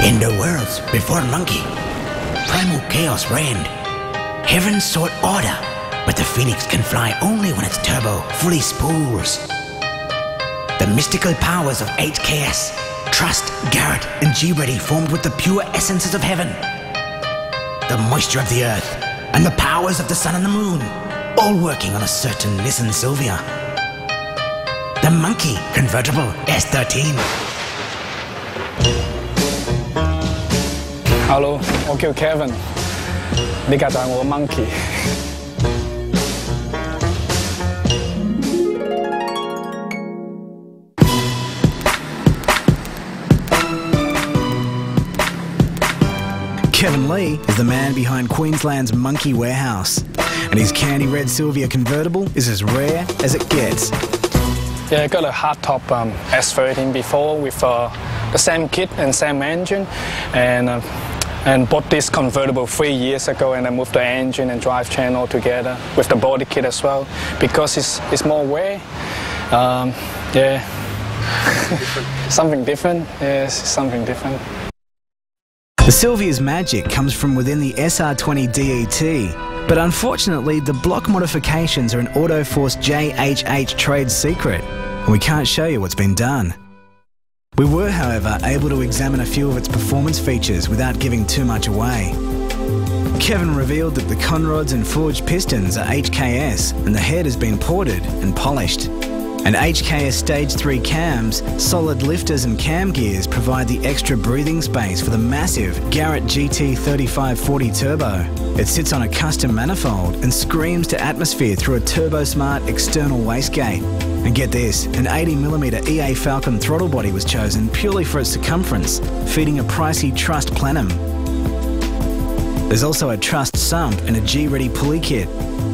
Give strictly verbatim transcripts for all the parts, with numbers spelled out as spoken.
In the worlds before Monkey, primal chaos reigned. Heaven sought order, but the Phoenix can fly only when its turbo fully spools. The mystical powers of H K S, Trust, Garrett, and G-Ready formed with the pure essences of heaven. The moisture of the earth, and the powers of the sun and the moon, all working on a certain Nissan Silvia. The Monkey Convertible S thirteen. Hello， 我叫 Kevin， 呢架就係我 Monkey。 Kevin Lee is the man behind Queensland's Monkey Warehouse, and his candy red Silvia convertible is as rare as it gets. Yeah, I got a hardtop um, S thirteen before with uh, the same kit and same engine, and uh, and bought this convertible three years ago, and I moved the engine and drive chain all together with the body kit as well because it's it's more wear. Um, yeah, something different. Yes, something different. The Silvia's magic comes from within the S R twenty D E T, but unfortunately the block modifications are an Autoforce J H H trade secret, and we can't show you what's been done. We were, however, able to examine a few of its performance features without giving too much away. Kevin revealed that the conrods and forged pistons are H K S, and the head has been ported and polished. And H K S Stage three cams, solid lifters and cam gears provide the extra breathing space for the massive Garrett G T thirty-five forty Turbo. It sits on a custom manifold and screams to atmosphere through a turbo-smart external wastegate. And get this, an eighty millimeter E A Falcon throttle body was chosen purely for its circumference, feeding a pricey Trust plenum. There's also a Trust sump and a G-Ready pulley kit.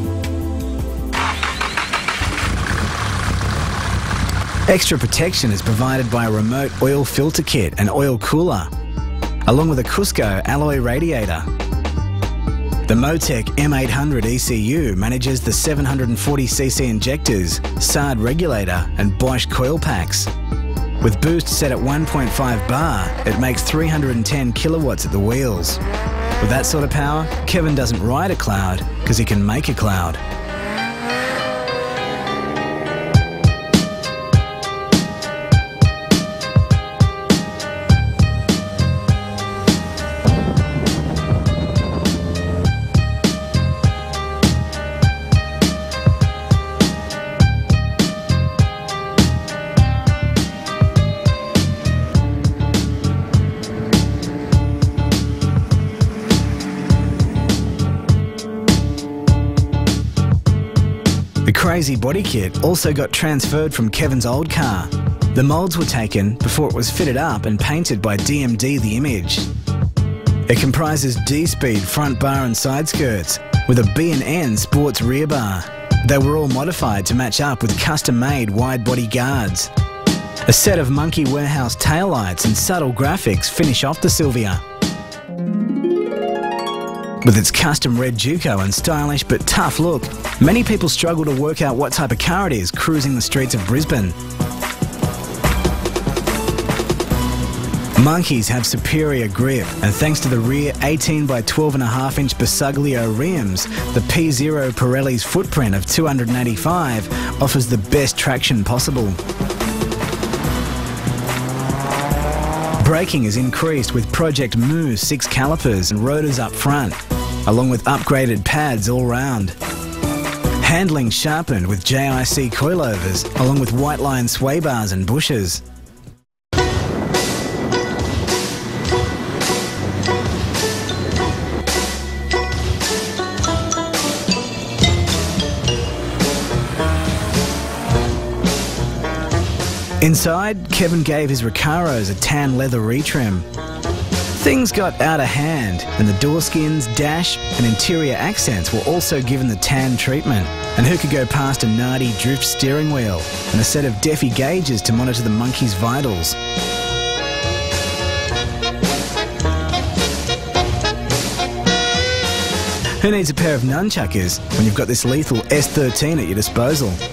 Extra protection is provided by a remote oil filter kit and oil cooler, along with a Cusco alloy radiator. The Motec M eight hundred E C U manages the seven hundred forty c c injectors, S A R D regulator and Bosch coil packs. With boost set at one point five bar, it makes three hundred ten kilowatts at the wheels. With that sort of power, Kevin doesn't ride a cloud because he can make a cloud. The crazy body kit also got transferred from Kevin's old car. The moulds were taken before it was fitted up and painted by D M D The Image. It comprises D-speed front bar and side skirts with a B and N sports rear bar. They were all modified to match up with custom-made wide-body guards. A set of Monkey Warehouse taillights and subtle graphics finish off the Silvia. With its custom red Juco and stylish but tough look, many people struggle to work out what type of car it is cruising the streets of Brisbane. Monkeys have superior grip, and thanks to the rear eighteen by twelve point five inch Bersaglio rims, the P zero Pirelli's footprint of two hundred eighty-five offers the best traction possible. Braking is increased with Project Moo six calipers and rotors up front, along with upgraded pads all round. Handling sharpened with J I C coilovers, along with white line sway bars and bushes. Inside, Kevin gave his Recaros a tan leather retrim. Things got out of hand, and the door skins, dash and interior accents were also given the tan treatment. And who could go past a Nardi drift steering wheel and a set of Defi gauges to monitor the Monkey's vitals? Who needs a pair of nunchuckers when you've got this lethal S thirteen at your disposal?